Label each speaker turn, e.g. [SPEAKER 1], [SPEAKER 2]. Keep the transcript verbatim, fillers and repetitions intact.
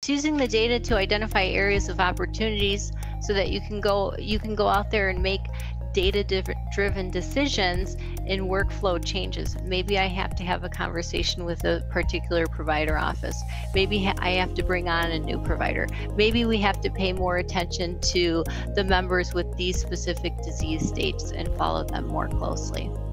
[SPEAKER 1] It's using the data to identify areas of opportunities so that you can go you can go out there and make data-driven decisions in workflow changes. Maybe I have to have a conversation with a particular provider office. Maybe ha I have to bring on a new provider. Maybe we have to pay more attention to the members with these specific disease states and follow them more closely.